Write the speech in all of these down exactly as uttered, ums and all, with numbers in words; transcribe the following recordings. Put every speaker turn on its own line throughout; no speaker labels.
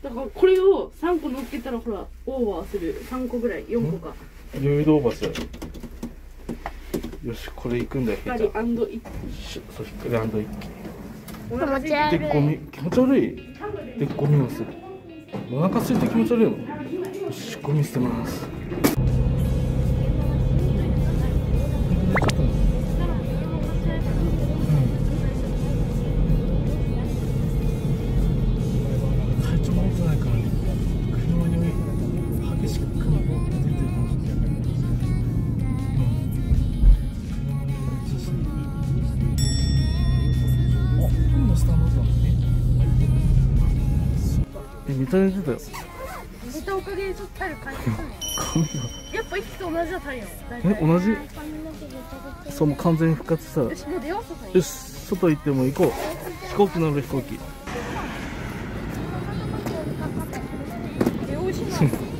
だからこれをさんこ乗っけたらほらオーバーする。さんこぐらい、よんこか。
余裕でオーバーする。よし、これ行くんだよ。
光一気。
そう、光一気。
気持ち悪い。
で、ゴミ、気持ち悪い。で、ゴミをする。お腹空いて気持ち悪いの。よし、ゴミ捨てます。見た目出たよ。
寝たおかげでちょっとタイル変えてたね。
髪が
やっぱ息と同じだタイル。
え、同じ。そう、もう完全に復活した。
よし、もう出よう、外に。
よし、外行っても行こう。飛行機乗る、飛行機。
え、美味しいな。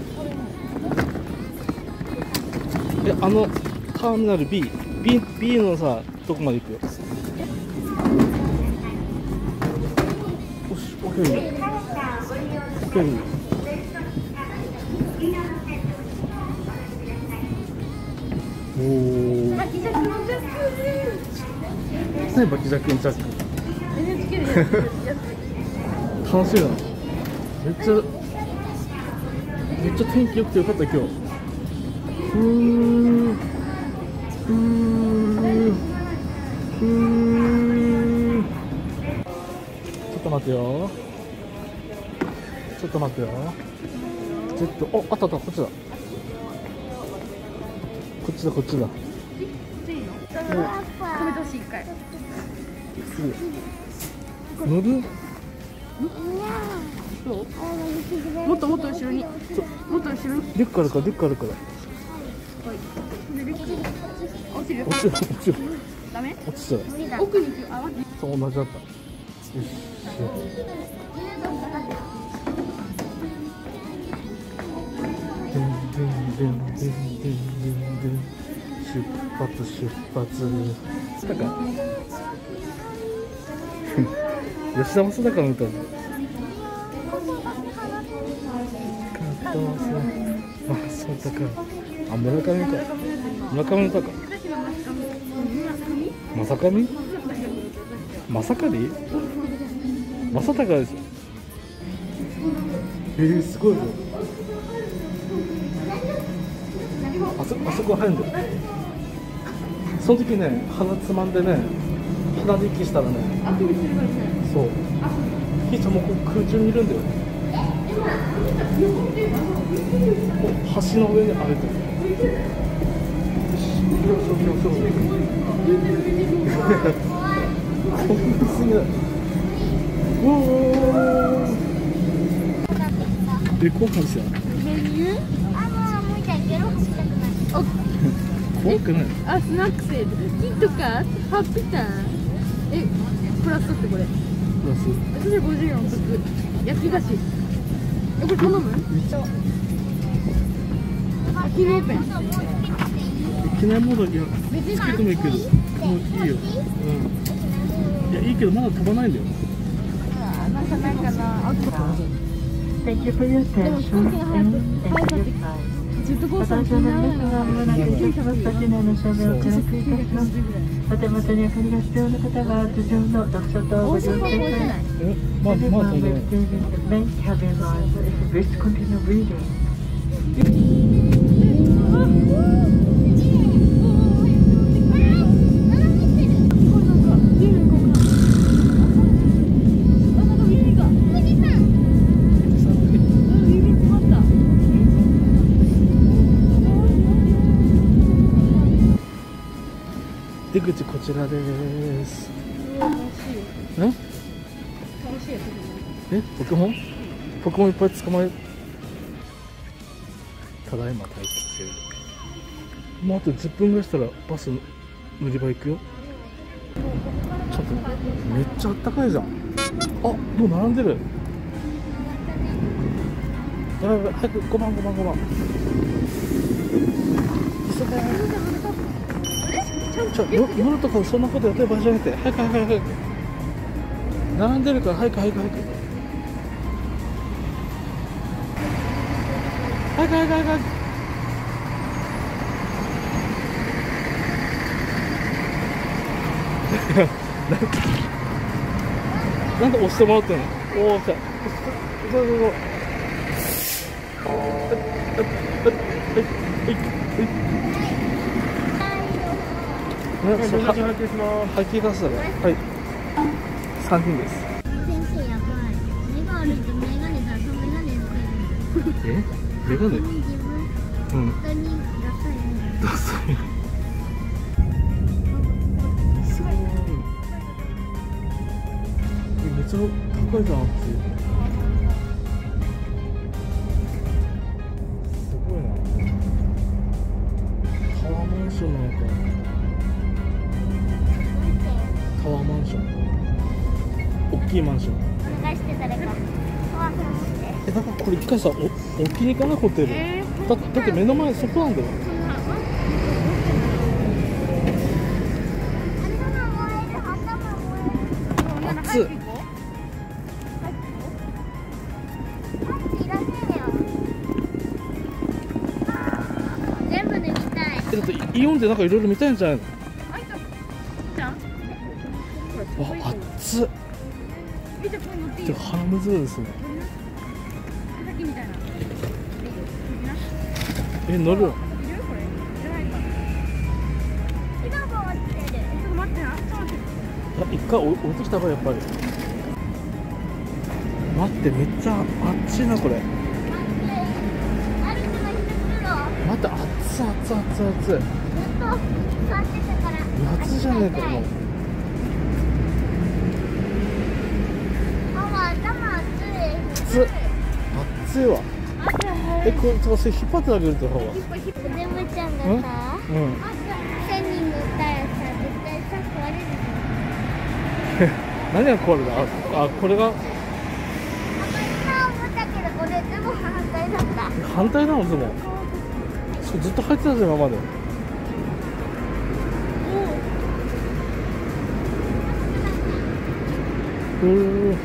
え、あのターミナル B、B、B のさ、どこまで行くよ。よし、オッケー。オッケー。おお。
バキジャックのジャック。
何バキジャックのジャック。
エヌエイチケー でやってるやつ。
楽しいな。めっちゃめっちゃ天気良くてよかった今日。ふーふーふー。ちょっと待ってよ。ちょっと待ってよ。ちょっと、お、あったあった、こっちだ。こっちだ、こっちだ。
いいの？止めてほしい、一回。
乗る？
どう？もっともっと後ろに。もっと後ろに。
リュックあるから、リュックあるから。
はい。で、リュック。落ちる？
落ちる、落ちる。
ダメ？
落ちちゃう。
奥に行く。あ、待って。
そう、同じだった。よし。でんでんでんでんでんでんでん。出発、出発。なんか。吉田正尚の歌だ。あ、そうだか。あ、村上か。村上の歌か。まさかみ？まさかり？まさたかでしょ。えー、すごいぞ。あそ、あそこ入るんだよ。その時ね、鼻つまんでね、鼻で息したらね。そう。ひーちゃんもこう空中にいるんだよ。橋の上に歩いてる。よし、よし、よし、よし。こんなすぎない。おお。で、こうかもしれない。怖くない。
あ、スナックセール。キットカット、ハッピーターン。え、プラスってこれ。
プラス。
それごじゅうよん得。焼き菓子。え、これ頼む？記念ペン。
記念モード、いや、つけてもいいけど。もういいよ。うん。いや、いいけど、まだ飛ばないんだよ。
なんかないかな。あ、
Thank you for your attention and enjoy.
ジェットコー
ご
スター
搭乗の皆様はまもなくきゅうさまさちねんの証明をお知らせいたします。お手元に明かりが必要な方は頭上の読書灯をご利用ください。
え、まあ、まあ、飛んでない。
Main cabin light if you wish to continue reading.
出口こちらです。
楽しい。
え？
楽しいやつ。
え？ポケモン？ポケモンいっぱい捕まえ。ただいま待機中。もうあとじゅっぷんぐらいしたらバス乗り場行くよ。ちょっとめっちゃあったかいじゃん。あ、もう並んでる。やばいやばい、早くごばんごばんごばん。急げ。ちょ、乗るとかそんなことやってる場合じゃなくて、早く早く早く。並んでるから早く早く早く。 早く早く早く早く。なんで押してもらってんの。おお、来た。そうそうそう。吐き出すだろ。はい。三人です。
先生やばい。目があるとメガネだとメガネつける。
え？メガネ？
自分
うん。
人にダサいね。
ダサい。すごい。めっちゃ高いじゃん、あっち。すごいな。タワーマンションなのか。タワーマンション。大きいマンション。
お願いして誰か。怖くなって。
え、だからこれ一回さ、お置きに行かないホテル。
えー、
だだって目の前そこなんだよ。暑い。
全部抜きたい。
え、だってイオンでなんかいろいろ見たいんじゃないの。あ、暑っ。てか鼻むずいですね。え、乗る。あ、一回置いてきた方がやっぱり。待って、めっちゃ暑いなこれ。待って、暑い暑い暑い暑い。
ずっと座ってたから。
夏じゃねえかもう。
ママ頭熱い。
暑い暑いわ。え、これ、ちょっと引っ張ってあげるって方が。
おでむちゃんがさ、
うん。
線に乗ったらさ、絶対さ、壊れるじゃん。
何がこれだ。あ、あ、これが。
今思ったけど、俺ズボン反対だった。
反対なの、ズボン。そう、ずっと履いてたじゃん、今まで。うー。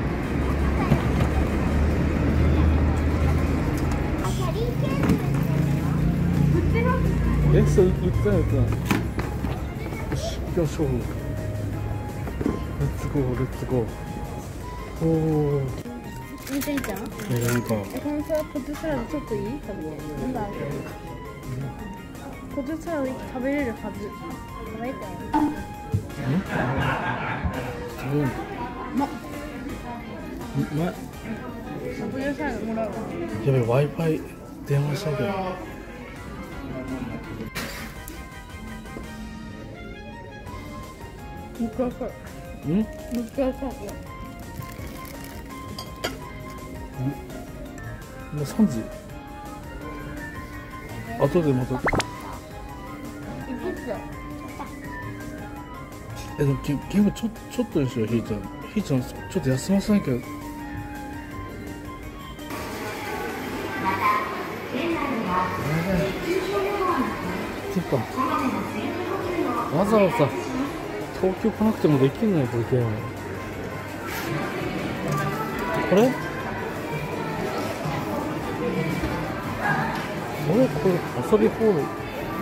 え、それ売ってない売ってない。よし、行きましょう。レッツゴーレッツゴー。おお。
みてんちゃん。
え、なんか。
え、このさ、ポテトサラダちょっといい？食べて。なんだ。ポテトサラダ食べれるはず。食べたよ。
うん？すごい。
ま。
ま。
ポテトサラダもらうわ。
やべえ、Wi-Fi 電話したけど。
もう一回かい。
うん？
もう一回かい。
もう三時。後でまた。
いくつだ。
え、でもゲームちょちょっとにしよう、ひーちゃん。ひーちゃんちょっと休ませなきゃ。てかわざわざ東京来なくてもできるのよ、これゲーム。これこれこれ遊び放題。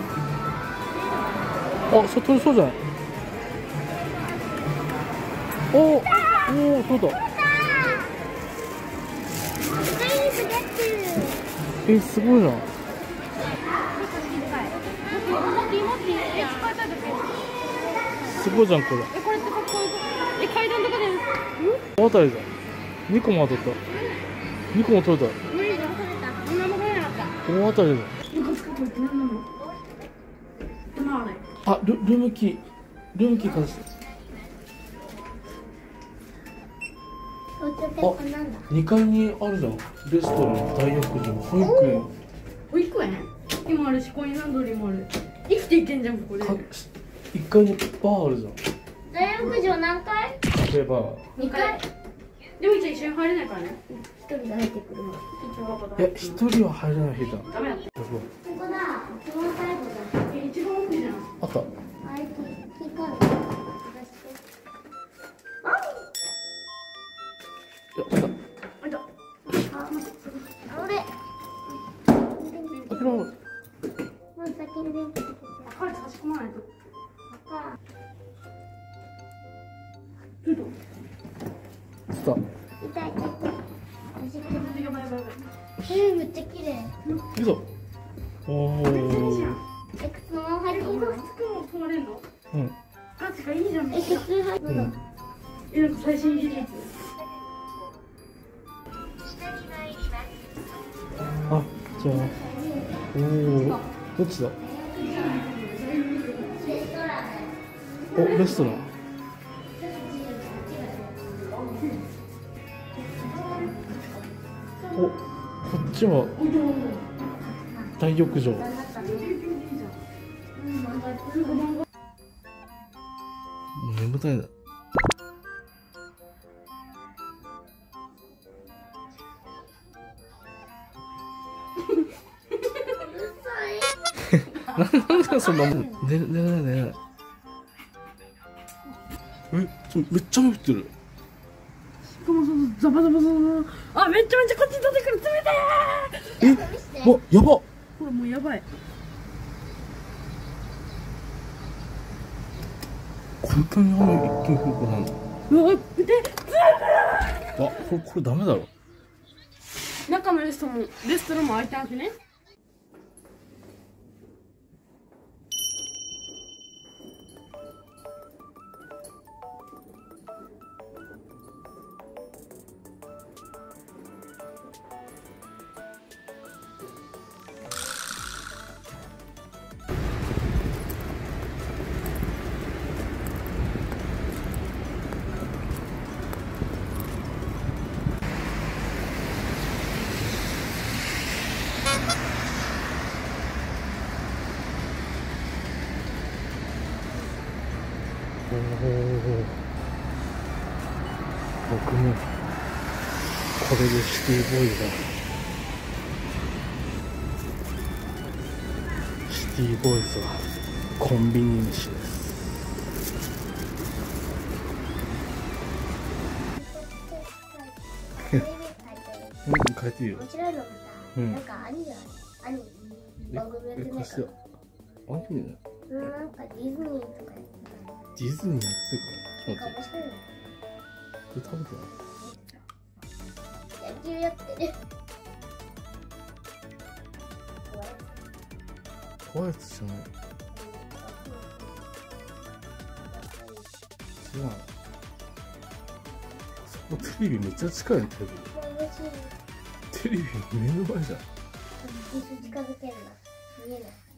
あ、それ取れそうじゃない。おお、おお、そうだ。え、すごいな。すごいじゃん、これ。
え、これってかっこいい。え、階段とかで。
大当たりじゃん。にこも当たった。にこも取れた。
無理だ、取れた。今も取れなかった。
大当たりだ。
ムカつくこれって何なの？今あれ。
あ、ルルームキー。ルームキー貸して。あ、にかいにあるじゃん。レストラン、大浴場、保育園。
保育園？今あるし、コインランドリーもある。生きていけんじゃん、ここで。
いっかいにバーあるじゃん。
大浴場何階？
カフェバー。
にかい。でも一応一緒に入れないからね。
一人で入ってくるもん。
いや、一人は入れない日だ。
ダメだって。
ここだ。一番最後だ。
え、一番奥じゃん。
あった。
あいつ、光る。
いや、来た。
あいた。
あ、あれ。
広い。
もう先に電気つけて。
これ差し込まないと。
あ
来た。
痛い痛い痛い。足首。
やばいやばいやばい。
えー、めっちゃ綺麗。
いいぞ。おお。
え、靴のまま入っていいの？
服も泊まれんの？
うん。
ガチがいいじゃん。
え、靴入っていいの？
え、なんか最新技術。
あ、じゃあ。おお。どっちだ。お、レストラン。お、こっちは大浴場。眠たいな。なんでそんなもん。寝れない寝れない。え、ちょめっちゃ伸びてる。
ザバザバザバ。あ、めっちゃめっちゃこっちに出てくる。冷たい。
え、わ、やば。
ほらもうやばい。
簡単に雨一気に降ることなんだ。
うわ、見て。
あ、これこれダメだろ。
中のレストランもレストランも開いてあってね。
おお。僕もこれでシティボーイだ。シティボーイズはコンビニ飯です。うん、変えていいよ。
面白いのがさ、
うん
なんかアニメアニメ番組やって
え、
ないか
貸してよ。アニメね。
ら。うん、なんかディズニーとかやって
ディズニーやってるから。ちょっと
た。なんか
待って。
面白いの。
これ食べてない。
野球やってる。
怖いやつじゃない。違う。そこテレビめっちゃ近いね、テレビ。
楽しい。
テレビ目の前じゃん。
近づけるな。見えない。